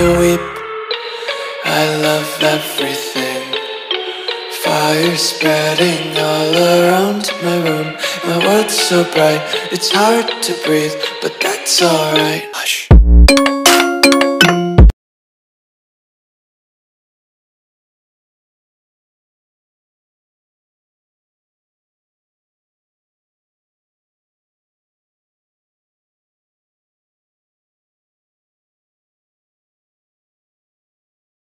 you weep. I love everything. Fire spreading all around my room. My world's so bright, it's hard to breathe, but that's alright. Hush.